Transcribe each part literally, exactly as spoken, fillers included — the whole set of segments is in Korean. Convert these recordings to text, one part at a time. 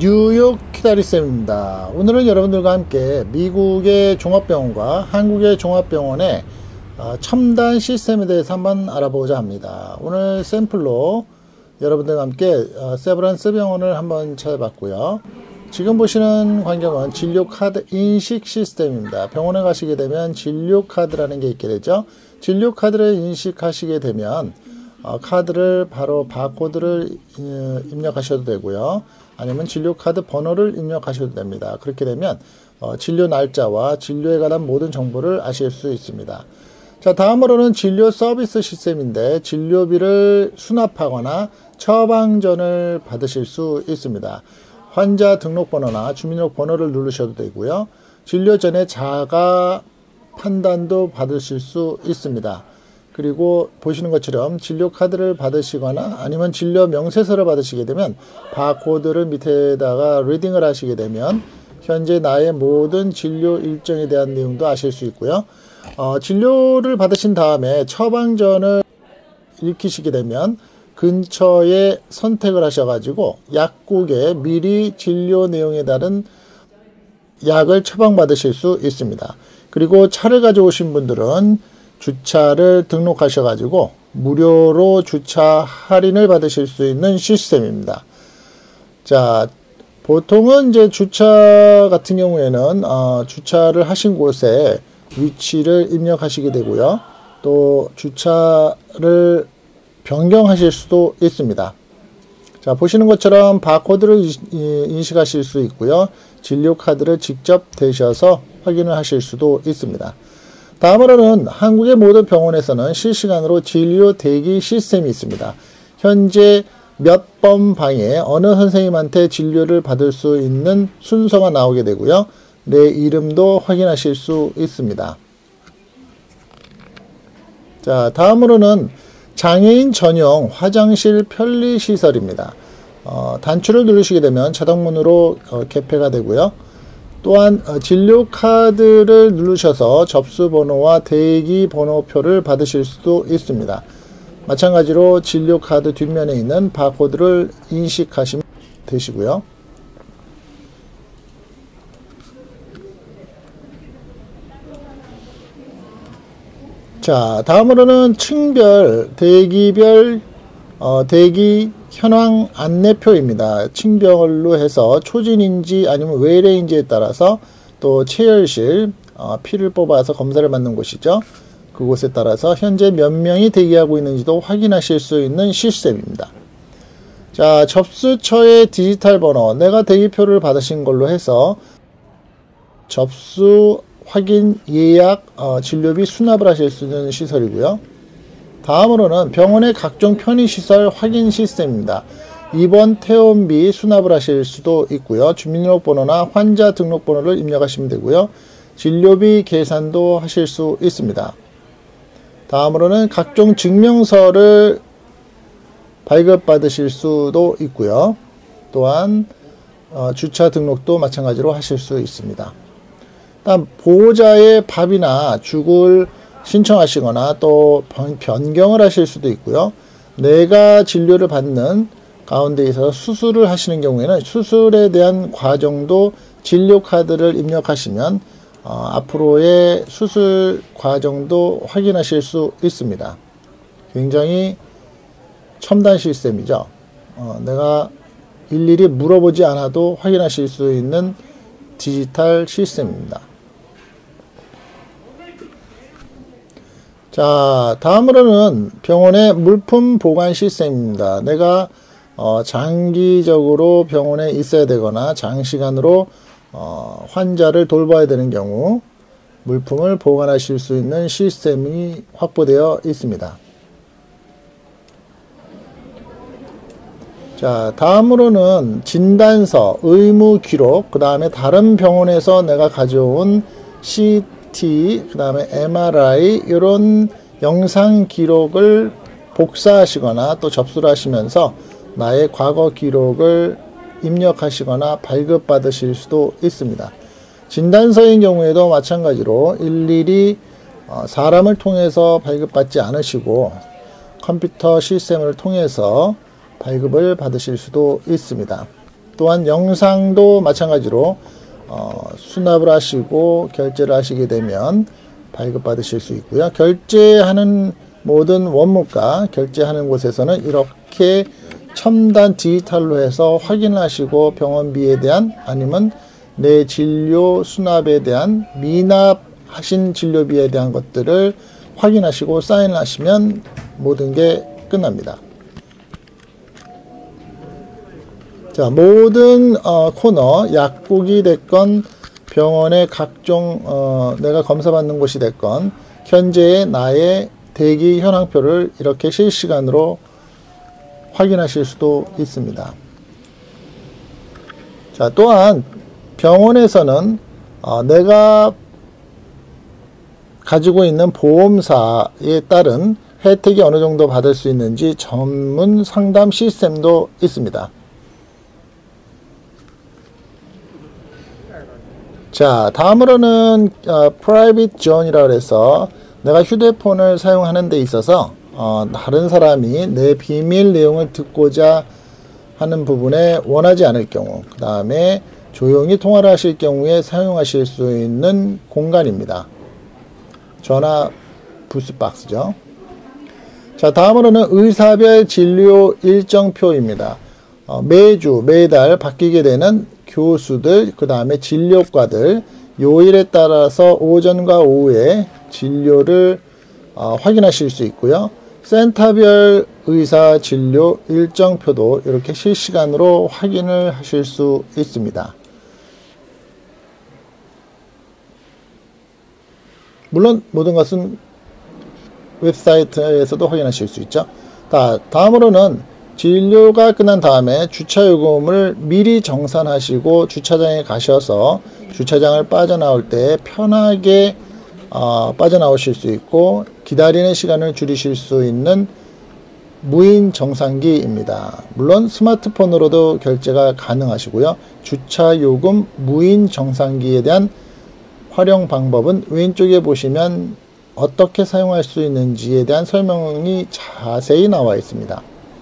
뉴욕 키다리쌤입니다. 오늘은 여러분들과 함께 미국의 종합병원과 한국의 종합병원의 첨단 시스템에 대해서 한번 알아보고자 합니다. 오늘 샘플로 여러분들과 함께 세브란스 병원을 한번 찾아봤고요. 지금 보시는 광경은 진료카드 인식 시스템입니다. 병원에 가시게 되면 진료카드라는 게 있게 되죠. 진료카드를 인식하시게 되면 카드를 바로 바코드를 입력하셔도 되고요. 아니면 진료카드 번호를 입력하셔도 됩니다. 그렇게 되면 어, 진료 날짜와 진료에 관한 모든 정보를 아실 수 있습니다. 자, 다음으로는 진료 서비스 시스템인데 진료비를 수납하거나 처방전을 받으실 수 있습니다. 환자 등록번호나 주민등록번호를 누르셔도 되고요. 진료 전에 자가 판단도 받으실 수 있습니다. 그리고 보시는 것처럼 진료카드를 받으시거나 아니면 진료 명세서를 받으시게 되면 바코드를 밑에다가 리딩을 하시게 되면 현재 나의 모든 진료 일정에 대한 내용도 아실 수 있고요. 어, 진료를 받으신 다음에 처방전을 읽히시게 되면 근처에 선택을 하셔가지고 약국에 미리 진료 내용에 따른 약을 처방받으실 수 있습니다. 그리고 차를 가져오신 분들은 주차를 등록하셔가지고 무료로 주차 할인을 받으실 수 있는 시스템입니다. 자, 보통은 이제 주차 같은 경우에는 어, 주차를 하신 곳에 위치를 입력하시게 되고요. 또 주차를 변경하실 수도 있습니다. 자, 보시는 것처럼 바코드를 인식하실 수 있고요. 진료카드를 직접 대셔서 확인을 하실 수도 있습니다. 다음으로는 한국의 모든 병원에서는 실시간으로 진료 대기 시스템이 있습니다. 현재 몇 번 방에 어느 선생님한테 진료를 받을 수 있는 순서가 나오게 되고요. 내 이름도 확인하실 수 있습니다. 자, 다음으로는 장애인 전용 화장실 편리시설입니다. 어, 단추를 누르시게 되면 자동문으로 어, 개폐가 되고요. 또한 진료카드를 누르셔서 접수번호와 대기번호표를 받으실 수도 있습니다. 마찬가지로 진료카드 뒷면에 있는 바코드를 인식하시면 되시고요. 자, 다음으로는 층별, 대기별, 어, 대기 현황 안내표입니다. 층별로 해서 초진인지 아니면 외래인지에 따라서 또 체열실, 어, 피를 뽑아서 검사를 받는 곳이죠. 그곳에 따라서 현재 몇 명이 대기하고 있는지도 확인하실 수 있는 시스템입니다. 자, 접수처의 디지털 번호, 내가 대기표를 받으신 걸로 해서 접수, 확인, 예약, 어, 진료비 수납을 하실 수 있는 시설이고요. 다음으로는 병원의 각종 편의시설 확인 시스템입니다. 입원 퇴원비 수납을 하실 수도 있고요. 주민등록번호나 환자 등록번호를 입력하시면 되고요. 진료비 계산도 하실 수 있습니다. 다음으로는 각종 증명서를 발급받으실 수도 있고요. 또한 어, 주차 등록도 마찬가지로 하실 수 있습니다. 다음 보호자의 밥이나 죽을 신청하시거나 또 변경을 하실 수도 있고요. 내가 진료를 받는 가운데 있어서 수술을 하시는 경우에는 수술에 대한 과정도 진료카드를 입력하시면 어, 앞으로의 수술 과정도 확인하실 수 있습니다. 굉장히 첨단 시스템이죠. 어, 내가 일일이 물어보지 않아도 확인하실 수 있는 디지털 시스템입니다. 자, 다음으로는 병원의 물품 보관 시스템입니다. 내가 어, 장기적으로 병원에 있어야 되거나 장시간으로 어, 환자를 돌봐야 되는 경우 물품을 보관하실 수 있는 시스템이 확보되어 있습니다. 자, 다음으로는 진단서, 의무 기록, 그 다음에 다른 병원에서 내가 가져온 씨티, 그 다음에 엠알아이 이런 영상 기록을 복사하시거나 또 접수를 하시면서 나의 과거 기록을 입력하시거나 발급받으실 수도 있습니다. 진단서인 경우에도 마찬가지로 일일이 사람을 통해서 발급받지 않으시고 컴퓨터 시스템을 통해서 발급을 받으실 수도 있습니다. 또한 영상도 마찬가지로 어, 수납을 하시고 결제를 하시게 되면 발급받으실 수 있고요. 결제하는 모든 원무과 결제하는 곳에서는 이렇게 첨단 디지털로 해서 확인하시고 병원비에 대한 아니면 내 진료 수납에 대한 미납하신 진료비에 대한 것들을 확인하시고 사인을 하시면 모든 게 끝납니다. 자, 모든 어, 코너, 약국이 됐건 병원의 각종 어, 내가 검사받는 곳이 됐건 현재의 나의 대기 현황표를 이렇게 실시간으로 확인하실 수도 있습니다. 자, 또한 병원에서는 어, 내가 가지고 있는 보험사에 따른 혜택이 어느 정도 받을 수 있는지 전문 상담 시스템도 있습니다. 자, 다음으로는 어, 프라이빗 존이라고 해서 내가 휴대폰을 사용하는 데 있어서 어, 다른 사람이 내 비밀 내용을 듣고자 하는 부분에 원하지 않을 경우, 그 다음에 조용히 통화를 하실 경우에 사용하실 수 있는 공간입니다. 전화 부스박스죠. 자, 다음으로는 의사별 진료 일정표입니다. 어, 매주 매달 바뀌게 되는 교수들, 그 다음에 진료과들, 요일에 따라서 오전과 오후에 진료를 어, 확인하실 수 있고요. 센터별 의사 진료 일정표도 이렇게 실시간으로 확인을 하실 수 있습니다. 물론 모든 것은 웹사이트에서도 확인하실 수 있죠. 다, 다음으로는 진료가 끝난 다음에 주차요금을 미리 정산하시고 주차장에 가셔서 주차장을 빠져나올 때 편하게 어, 빠져나오실 수 있고 기다리는 시간을 줄이실 수 있는 무인 정산기입니다. 물론 스마트폰으로도 결제가 가능하시고요. 주차요금 무인 정산기에 대한 활용 방법은 왼쪽에 보시면 어떻게 사용할 수 있는지에 대한 설명이 자세히 나와 있습니다.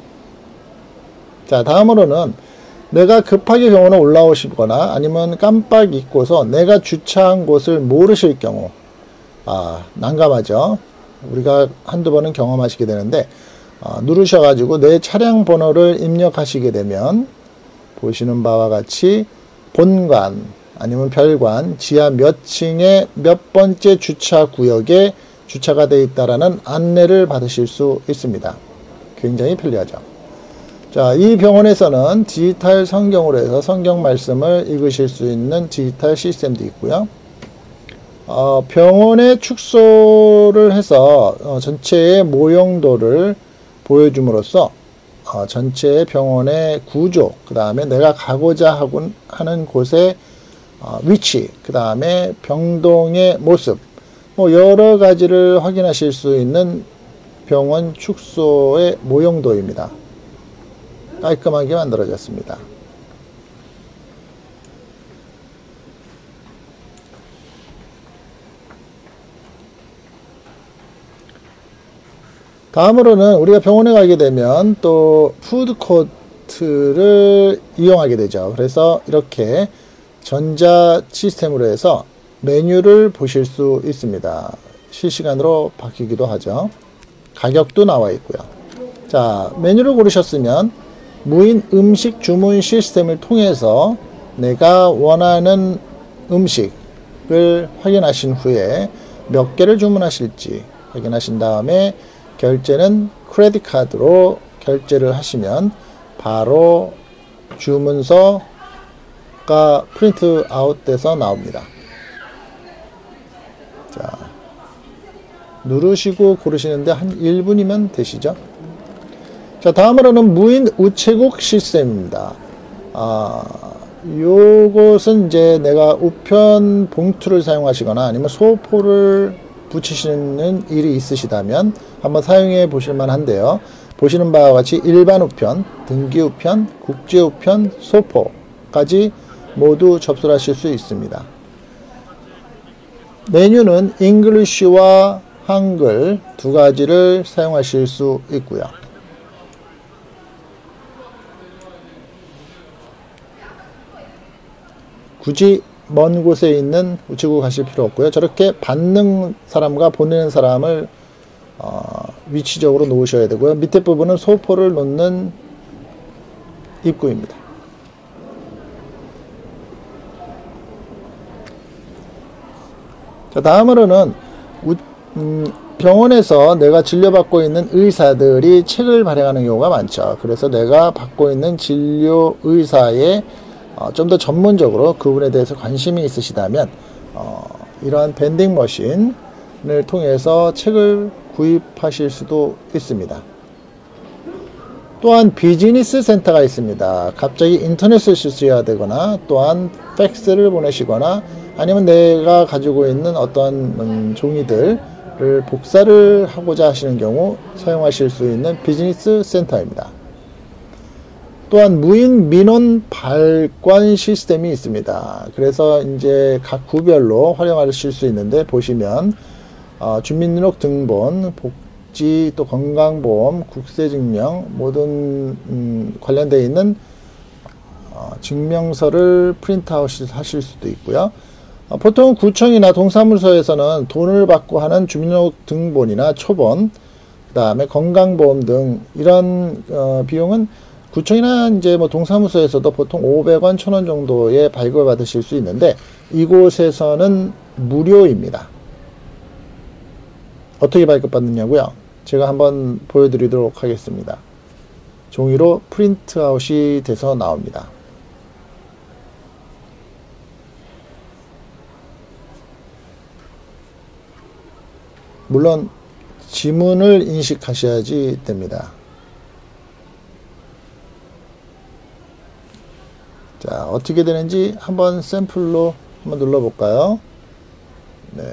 자, 다음으로는 내가 급하게 병원에 올라오시거나 아니면 깜빡 잊고서 내가 주차한 곳을 모르실 경우, 아, 난감하죠. 우리가 한두 번은 경험하시게 되는데 어, 누르셔가지고 내 차량 번호를 입력하시게 되면 보시는 바와 같이 본관 아니면 별관 지하 몇 층에 몇 번째 주차 구역에 주차가 되어 있다라는 안내를 받으실 수 있습니다. 굉장히 편리하죠. 자, 이 병원에서는 디지털 성경으로 해서 성경 말씀을 읽으실 수 있는 디지털 시스템도 있고요. 어, 병원의 축소를 해서 어, 전체의 모형도를 보여줌으로써 어, 전체의 병원의 구조, 그 다음에 내가 가고자 하고 하는 곳의 어, 위치, 그 다음에 병동의 모습, 뭐 여러 가지를 확인하실 수 있는 병원 축소의 모형도입니다. 깔끔하게 만들어졌습니다. 다음으로는 우리가 병원에 가게 되면 또 푸드코트를 이용하게 되죠. 그래서 이렇게 전자 시스템으로 해서 메뉴를 보실 수 있습니다. 실시간으로 바뀌기도 하죠. 가격도 나와 있고요. 자, 메뉴를 고르셨으면 무인 음식 주문 시스템을 통해서 내가 원하는 음식을 확인하신 후에 몇 개를 주문하실지 확인하신 다음에 결제는 크레딧 카드로 결제를 하시면 바로 주문서가 프린트 아웃돼서 나옵니다. 자, 누르시고 고르시는데 한 일 분이면 되시죠. 자, 다음으로는 무인 우체국 시스템입니다. 아, 요것은 이제 내가 우편 봉투를 사용하시거나 아니면 소포를 붙이시는 일이 있으시다면 한번 사용해 보실 만한데요. 보시는 바와 같이 일반 우편, 등기 우편, 국제 우편, 소포까지 모두 접수를 하실 수 있습니다. 메뉴는 잉글리시와 한글 두 가지를 사용하실 수 있고요. 굳이 먼 곳에 있는 우체국 가실 필요 없고요. 저렇게 받는 사람과 보내는 사람을 어, 위치적으로 놓으셔야 되고요. 밑에 부분은 소포를 놓는 입구입니다. 자, 다음으로는 우, 음, 병원에서 내가 진료받고 있는 의사들이 책을 발행하는 경우가 많죠. 그래서 내가 받고 있는 진료 의사의 어, 좀 더 전문적으로 그분에 대해서 관심이 있으시다면 어, 이러한 밴딩 머신을 통해서 책을 구입하실 수도 있습니다. 또한 비즈니스 센터가 있습니다. 갑자기 인터넷을 쓰셔야 되거나 또한 팩스를 보내시거나 아니면 내가 가지고 있는 어떤 음, 종이들을 복사를 하고자 하시는 경우 사용하실 수 있는 비즈니스 센터입니다. 또한 무인 민원 발권 시스템이 있습니다. 그래서 이제 각 구별로 활용하실 수 있는데 보시면 어, 주민등록 등본, 복지, 또 건강보험, 국세증명 모든 음, 관련되어 있는 어, 증명서를 프린트아웃 하실 수도 있고요. 어, 보통 구청이나 동사무소에서는 돈을 받고 하는 주민등록 등본이나 초본, 그 다음에 건강보험 등 이런 어, 비용은 구청이나 이제 뭐 동사무소에서도 보통 오백 원, 천 원 정도의 발급을 받으실 수 있는데 이곳에서는 무료입니다. 어떻게 발급받느냐고요? 제가 한번 보여드리도록 하겠습니다. 종이로 프린트아웃이 돼서 나옵니다. 물론 지문을 인식하셔야지 됩니다. 자, 어떻게 되는지 한번 샘플로 한번 눌러볼까요? 네.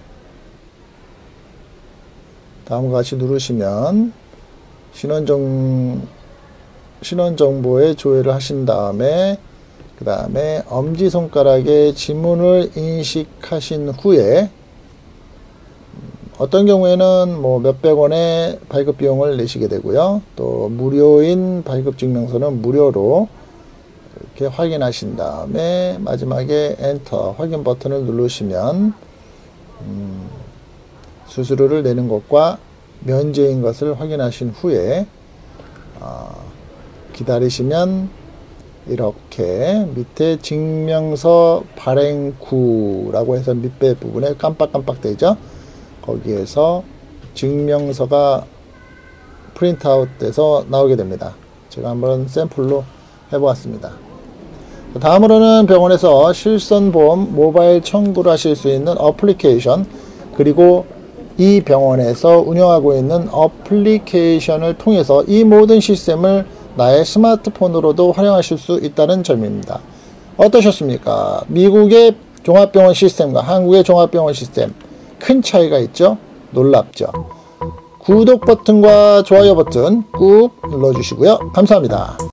다음과 같이 누르시면 신원정, 신원정보에 조회를 하신 다음에 그 다음에 엄지손가락에 지문을 인식하신 후에 어떤 경우에는 뭐 몇백 원의 발급 비용을 내시게 되고요. 또 무료인 발급 증명서는 무료로 이렇게 확인하신 다음에 마지막에 엔터 확인 버튼을 누르시면 음, 수수료를 내는 것과 면제인 것을 확인하신 후에 어, 기다리시면 이렇게 밑에 증명서 발행구라고 해서 밑에 부분에 깜빡깜빡 되죠. 거기에서 증명서가 프린트아웃 돼서 나오게 됩니다. 제가 한번 샘플로 해보았습니다. 다음으로는 병원에서 실손보험 모바일 청구를 하실 수 있는 어플리케이션, 그리고 이 병원에서 운영하고 있는 어플리케이션을 통해서 이 모든 시스템을 나의 스마트폰으로도 활용하실 수 있다는 점입니다. 어떠셨습니까? 미국의 종합병원 시스템과 한국의 종합병원 시스템 큰 차이가 있죠? 놀랍죠? 구독 버튼과 좋아요 버튼 꾹 눌러주시고요. 감사합니다.